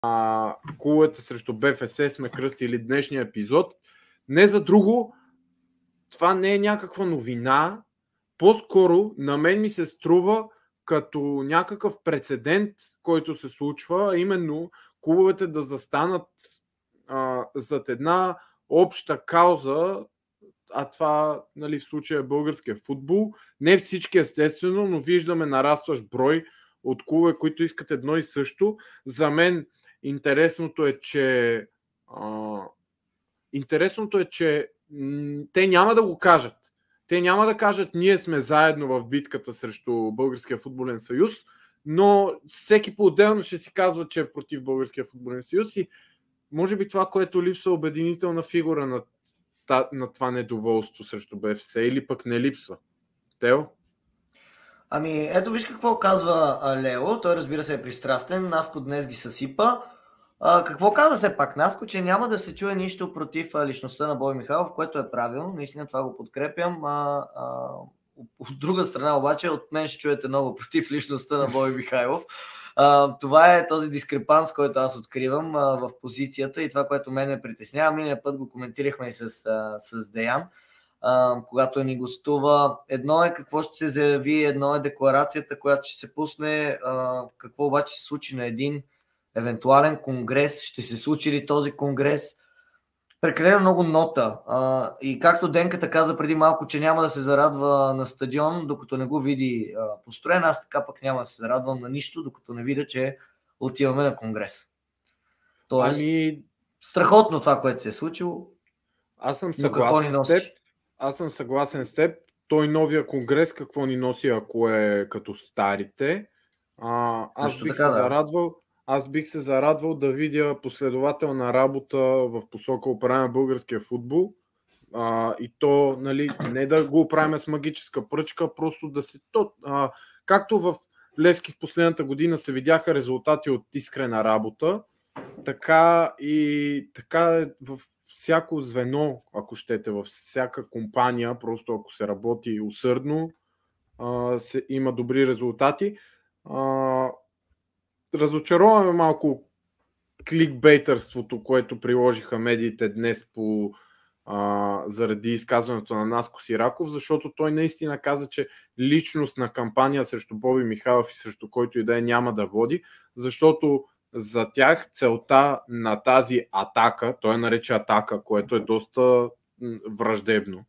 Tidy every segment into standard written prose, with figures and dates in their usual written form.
клубовете срещу БФС сме кръстили днешния епизод. Не за друго, това не е някаква новина. По-скоро на мен ми се струва като някакъв прецедент, който се случва, а именно клубовете да застанат зад една обща кауза, а това, нали, в случая е българския футбол. Не всички естествено, но виждаме нарастващ брой от клубове, които искат едно и също. За мен интересното е, че те няма да го кажат. Те няма да кажат, ние сме заедно в битката срещу Българския футболен съюз, но всеки по-отделно ще си казва, че е против Българския футболен съюз и може би това, което липсва, обединителна фигура на това недоволство срещу БФС, или пък не липсва. Тео? Ами ето виж какво казва Лео, той разбира се е пристрастен, Наско днес ги съсипа. Какво каза все пак Наско, че няма да се чуе нищо против личността на Бой Михайлов, което е правилно, наистина това го подкрепям. От друга страна обаче от мен ще чуете много против личността на Бой Михайлов. Това е този дискрепанс, който аз откривам в позицията и това, което мен ме притеснява. Миналия път го коментирахме и с Деян, когато ни гостува. Едно е какво ще се заяви, едно е декларацията, която ще се пусне, какво обаче се случи на един евентуален конгрес, ще се случи ли този конгрес. Прекалено много нота. И както Денката каза преди малко, че няма да се зарадва на стадион, докато не го види построен, аз така пък няма да се зарадвам на нищо, докато не видя, че отиваме на конгрес. Тоест, страхотно това, което се е случило. Аз съм съгласен с теб. Той новия конгрес какво ни носи, ако е като старите? Аз бих се зарадвал да видя последователна работа в посока управление на българския футбол. И то, нали, не да го оправим с магическа пръчка, просто да се... както в Левски в последната година се видяха резултати от искрена работа, така е в всяко звено, ако щете, във всяка компания, просто ако се работи усърдно, има добри резултати. Разочароваме малко кликбейтърството, което приложиха медиите днес заради изказването на Наско Сираков, защото той наистина каза, че личностна кампания срещу Боби Михайлов и срещу който и да е няма да води, защото за тях целта на тази атака, той нарече атака, което е доста враждебно,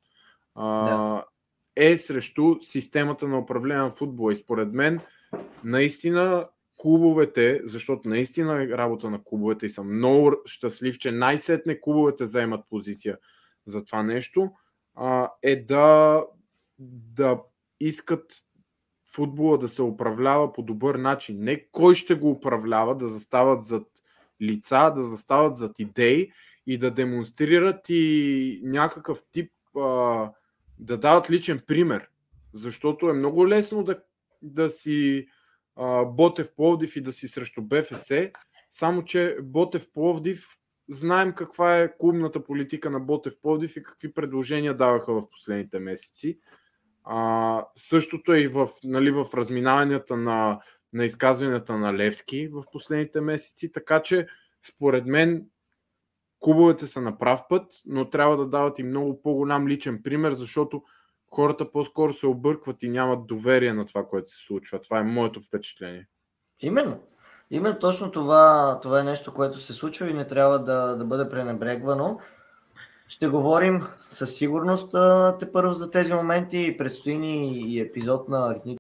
е срещу системата на управление на футбола. И според мен наистина клубовете, защото наистина е работа на клубовете и съм много щастлив, че най-сетне клубовете заемат позиция за това нещо, е да искат футбола да се управлява по добър начин. Не кой ще го управлява, да застават зад лица, да застават зад идеи и да демонстрират и някакъв тип, да дават личен пример. Защото е много лесно да си Ботев Пловдив и да си срещу БФС, само че Ботев Пловдив, знаем каква е клубната политика на Ботев Пловдив и какви предложения даваха в последните месеци. Същото е и в разминаванията на изказванията на Левски в последните месеци, така че според мен клубовете са на прав път, но трябва да дават и много по-голям личен пример, защото хората по-скоро се объркват и нямат доверие на това, което се случва. Това е моето впечатление. Именно точно това е нещо, което се случва и не трябва да бъде пренебрегвано. Ще говорим със сигурност тепърво за тези моменти. Предстои ни и епизод на